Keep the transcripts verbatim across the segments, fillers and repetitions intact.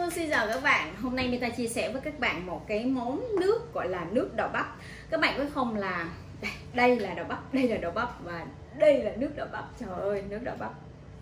Hello, xin chào các bạn. Hôm nay Mita chia sẻ với các bạn một cái món nước gọi là nước đậu bắp. Các bạn biết không là đây, đây là đậu bắp, đây là đậu bắp và đây là nước đậu bắp. Trời ơi, nước đậu bắp.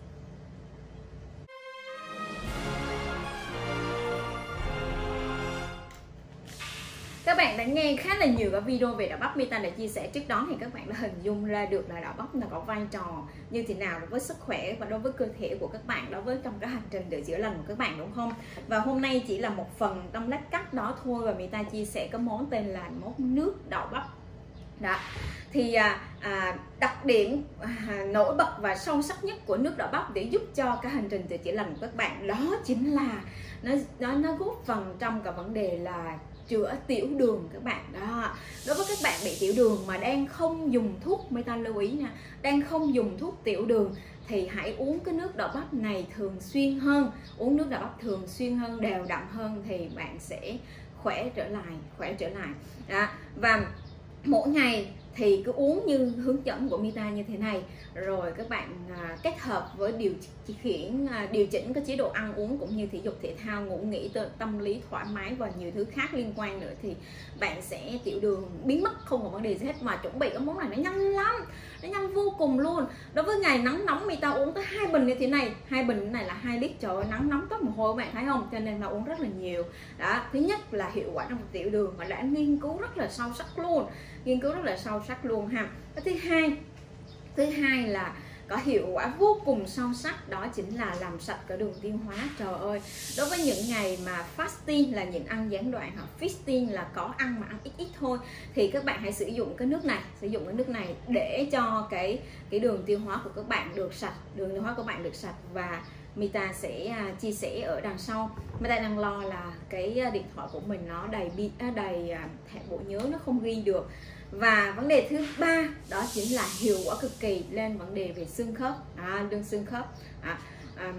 Các bạn đã nghe khá là nhiều các video về đậu bắp Mita đã chia sẻ trước đó, thì các bạn đã hình dung ra được là đậu bắp là có vai trò như thế nào đối với sức khỏe và đối với cơ thể của các bạn, đối với trong cái hành trình để chữa lành của các bạn, đúng không? Và hôm nay chỉ là một phần trong lát cắt đó thôi, và Mita chia sẻ cái món tên là món nước đậu bắp. Đó. Thì à, à, đặc điểm à, nổi bật và sâu sắc nhất của nước đậu bắp để giúp cho cái hành trình để chữa lành của các bạn đó chính là nó nó nó góp phần trong cả vấn đề là chữa tiểu đường các bạn. Đó, đối với các bạn bị tiểu đường mà đang không dùng thuốc, Mita lưu ý nha, đang không dùng thuốc tiểu đường thì hãy uống cái nước đậu bắp này thường xuyên hơn, uống nước đậu bắp thường xuyên hơn, đều đặn hơn thì bạn sẽ khỏe trở lại, khỏe trở lại. Đó. Và mỗi ngày thì cứ uống như hướng dẫn của Mita như thế này, rồi các bạn à, kết hợp với điều khiển à, điều chỉnh cái chế độ ăn uống cũng như thể dục thể thao, ngủ nghỉ, tâm lý thoải mái và nhiều thứ khác liên quan nữa thì bạn sẽ tiểu đường biến mất, không có vấn đề gì hết. Mà chuẩn bị cái món này nó nhanh lắm, nó nhanh vô cùng luôn. Đối với ngày nắng nóng Mita uống tới hai bình như thế này, hai bình này là hai lít. Trời ơi, nắng nóng toát mồ hôi các bạn thấy không, cho nên là uống rất là nhiều. Đó, thứ nhất là hiệu quả trong tiểu đường mà đã nghiên cứu rất là sâu sắc luôn, nghiên cứu rất là sâu sắc luôn ha. Cái thứ hai thứ hai là có hiệu quả vô cùng sâu sắc, đó chính là làm sạch cái đường tiêu hóa. Trời ơi, đối với những ngày mà fasting là nhịn ăn gián đoạn, hoặc feasting là có ăn mà ăn ít ít thôi, thì các bạn hãy sử dụng cái nước này, sử dụng cái nước này để cho cái cái đường tiêu hóa của các bạn được sạch, đường tiêu hóa của bạn được sạch. Và Mita sẽ uh, chia sẻ ở đằng sau. Mita đang lo là cái uh, điện thoại của mình nó đầy bị uh, đầy uh, thẻ bộ nhớ nó không ghi được. Và vấn đề thứ ba đó chính là hiệu quả cực kỳ lên vấn đề về xương khớp, à, đường xương khớp. À, um,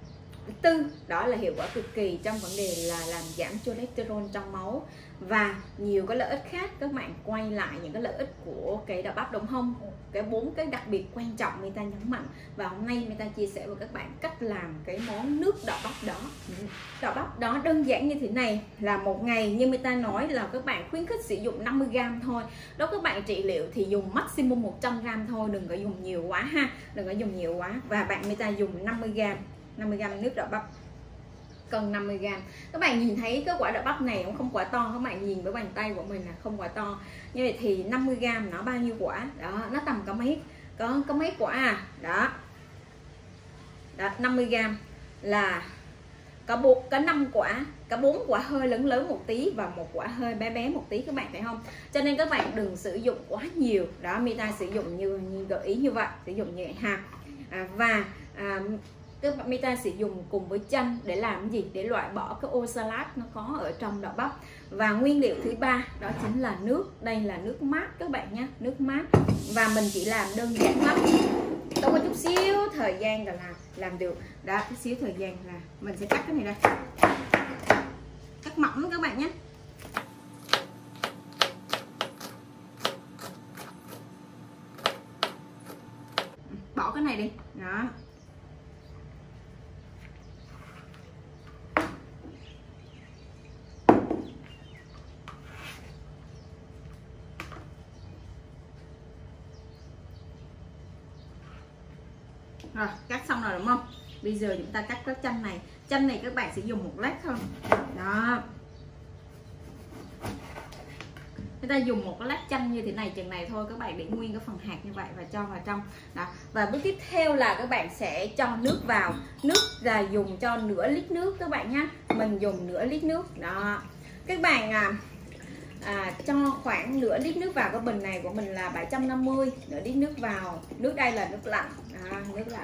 tư đó là hiệu quả cực kỳ trong vấn đề là làm giảm cholesterol trong máu và nhiều cái lợi ích khác. Các bạn quay lại những cái lợi ích của cái đậu bắp đúng không? Cái bốn cái đặc biệt quan trọng Mita nhấn mạnh, và hôm nay Mita chia sẻ với các bạn cách làm cái món nước đậu bắp đó. Đậu bắp đó đơn giản như thế này, là một ngày như Mita nói là các bạn khuyến khích sử dụng năm mươi gam thôi. Đó, các bạn trị liệu thì dùng maximum một trăm gam thôi, đừng có dùng nhiều quá ha, đừng có dùng nhiều quá. Và bạn Mita dùng năm mươi gam, năm mươi gam nước đậu bắp, cân năm mươi gam. Các bạn nhìn thấy cái quả đậu bắp này cũng không quả to, các bạn nhìn với bàn tay của mình là không quả to. Như vậy thì năm mươi gam nó bao nhiêu quả? Đó, nó tầm có mấy có có mấy quả à? Đó. Đó, năm mươi gam là có bốn có năm quả, có bốn quả hơi lớn lớn một tí và một quả hơi bé bé một tí, các bạn thấy không? Cho nên các bạn đừng sử dụng quá nhiều. Đó, Mita sử dụng như, như gợi ý như vậy, sử dụng như vậy ha. À, và à, các bạn Mita sử dụng cùng với chanh để làm gì? Để loại bỏ cái oxalat nó có ở trong đậu bắp. Và nguyên liệu thứ ba đó chính là nước. Đây là nước mát các bạn nhé, nước mát. Và mình chỉ làm đơn giản lắm, đâu có chút xíu thời gian là làm làm được. Đó, chút xíu thời gian là mình sẽ cắt cái này ra, cắt mỏng các bạn nhé. Bỏ cái này đi. Đó. Rồi, cắt xong rồi đúng không? Bây giờ chúng ta cắt cái chanh này. Chanh này các bạn sẽ dùng một lát thôi. Đó. Chúng ta dùng một cái lát chanh như thế này chừng này thôi, các bạn để nguyên cái phần hạt như vậy và cho vào trong. Đó. Và bước tiếp theo là các bạn sẽ cho nước vào. Nước là dùng cho nửa lít nước các bạn nhé. Mình dùng nửa lít nước. Đó. Các bạn à, À, cho khoảng nửa lít nước vào. Cái bình này của mình là bảy trăm năm mươi, nửa lít nước vào. Nước đây là nước lạnh, à, nước lạnh.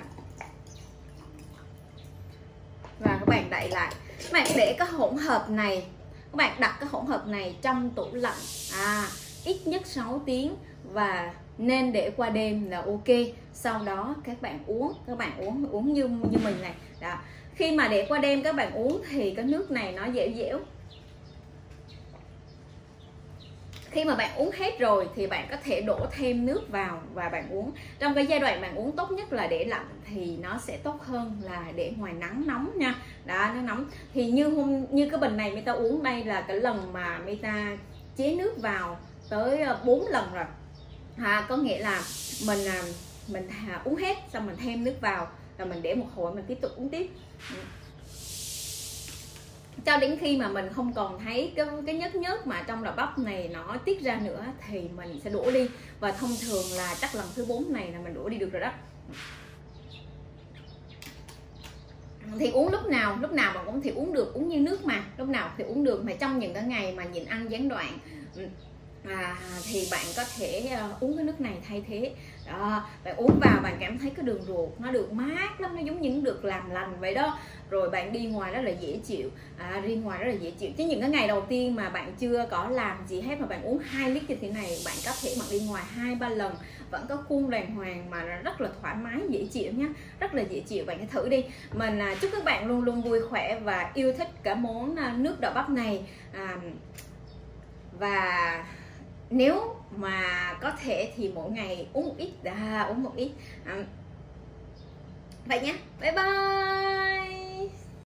Và các bạn đậy lại. Các bạn để cái hỗn hợp này, các bạn đặt cái hỗn hợp này trong tủ lạnh à, ít nhất sáu tiếng và nên để qua đêm là ok. Sau đó các bạn uống, các bạn uống uống như như mình này. Đó. Khi mà để qua đêm các bạn uống thì cái nước này nó dẻo dẻo. Khi mà bạn uống hết rồi thì bạn có thể đổ thêm nước vào và bạn uống. Trong cái giai đoạn bạn uống tốt nhất là để lạnh thì nó sẽ tốt hơn là để ngoài nắng nóng nha. Đó, nó nóng. Thì như hôm như cái bình này Mita uống đây là cái lần mà Mita chế nước vào tới bốn lần rồi. À, có nghĩa là mình mình uống hết xong mình thêm nước vào rồi mình để một hồi mình tiếp tục uống tiếp cho đến khi mà mình không còn thấy cái cái nhớt nhớt mà trong đậu bắp này nó tiết ra nữa thì mình sẽ đổ đi. Và thông thường là chắc lần thứ bốn này là mình đổ đi được rồi đó. Thì uống lúc nào lúc nào bạn cũng thì uống được, uống như nước mà lúc nào thì uống được. Mà trong những cái ngày mà nhịn ăn gián đoạn à, thì bạn có thể uh, uống cái nước này thay thế. Đó, bạn uống vào bạn cảm thấy cái đường ruột nó được mát lắm, nó giống như được làm lành vậy đó. Rồi bạn đi ngoài rất là dễ chịu, à, đi ngoài rất là dễ chịu. Chứ những cái ngày đầu tiên mà bạn chưa có làm gì hết mà bạn uống hai lít như thế này, bạn có thể bạn đi ngoài hai ba lần vẫn có khuôn đàng hoàng mà nó rất là thoải mái dễ chịu nhé, rất là dễ chịu. Bạn hãy thử đi. Mình à, chúc các bạn luôn luôn vui khỏe và yêu thích cả món à, nước đậu bắp này. À, và nếu mà có thể thì mỗi ngày uống một ít, à, uống một ít. À, vậy nhé, bye bye.